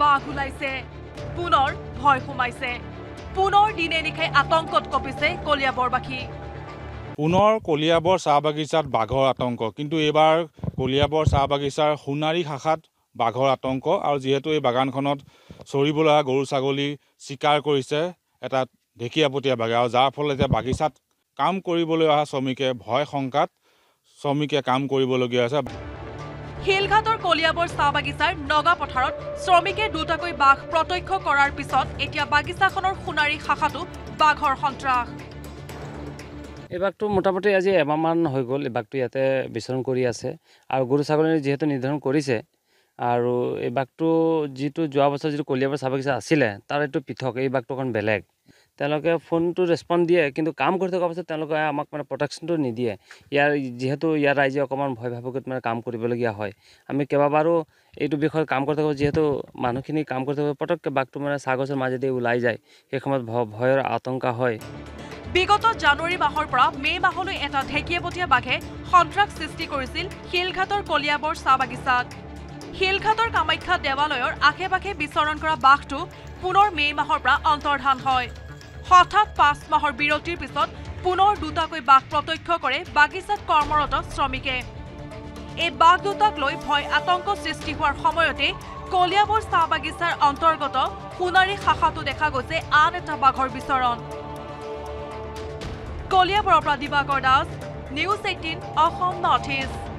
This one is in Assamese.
বাঘ ওলাইছে পুনৰ ভয় সোমাইছে পুনৰ দিনে নিশাই আতংকত কঁপিছে কলিয়াবৰবাসী পুনৰ কলিয়াবৰ চাহ বাগিচাত বাঘৰ আতংক কিন্তু এবাৰ কলিয়াবৰ চাহ বাগিচাৰ সোণাৰী শাখাত বাঘৰ আতংক আৰু যেহেতু এই বাগানখনত চৰিবলৈ গৰু ছাগলী শিকাৰ কৰিছে এটা ঢেকীয়াপতীয়া বাঘে আৰু যাৰ ফলত এতিয়া বাগিচাত কাম কৰিবলৈ অহা শ্ৰমিকে ভয় শংকাত শ্ৰমিকে কাম কৰিবলগীয়া হৈছে শিলঘাটৰ কলিয়াবৰ চাহ বাগিচাৰ নগা পথাৰত শ্ৰমিকে দুটাকৈ বাঘ প্ৰত্যক্ষ কৰাৰ পিছত এতিয়া বাগিচাখনৰ সোণাৰী শাখাটো বাঘৰ সন্ত্ৰাস এই বাঘটো মোটামুটি আজি এমাহমান হৈ গ'ল এই বাঘটো ইয়াতে বিচৰণ কৰি আছে আৰু গৰু ছাগলী যিহেতু নিৰ্ধাৰণ কৰিছে আৰু এই বাঘটো যিটো যোৱা বছৰ যিটো কলিয়াবৰ চাহ বাগিচা আছিলে তাৰ এইটো পৃথক এই বাঘটো অকণ বেলেগ তেওঁলোকে ফোনটো ৰেছপন্দ দিয়ে কিন্তু কাম কৰি থকাৰ পাছত তেওঁলোকে আমাক মানে প্ৰটেকশ্যনটো নিদিয়ে যিহেতু ইয়াৰ ৰাইজে অকণমান ভয় ভাবুকত মানে কাম কৰিবলগীয়া হয় আমি কেইবাবাৰো এইটো বিষয়ত কাম কৰি থাকোঁ যিহেতু মানুহখিনি কাম কৰি থাকোঁ পটককৈ বাঘটো মানে চাহ গছৰ মাজেদি ওলাই যায় সেই সময়ত ভয়ৰ আতংকা হয় বিগত জানুৱাৰী মাহৰ পৰা মে মাহলৈ এটা ঢেকীয়াপতীয়া বাঘে সন্ত্ৰাস সৃষ্টি কৰিছিল শিলঘাটৰ কলিয়াবৰ চাহ বাগিচাত শিলঘাটৰ কামাখ্যা দেৱালয়ৰ আশে পাশে বিচৰণ কৰা বাঘটো পুনৰ মে মাহৰ পৰা অন্তৰ্ধান হয় হঠাৎ 5 মাহৰ বিৰতিৰ পিছত পুনৰ দুটাকৈ বাঘ প্ৰত্যক্ষ কৰে বাগিচাত কৰ্মৰত শ্ৰমিকে এই বাঘ দুটাক লৈ ভয় আতংক সৃষ্টি হোৱাৰ সময়তে কলিয়াবৰ চাহ বাগিচাৰ অন্তৰ্গত সোণাৰী শাখাটো দেখা গৈছে আন এটা বাঘৰ বিচৰণ কলিয়াবৰৰ পৰা দিবাকৰ দাস News18 Assam Northeast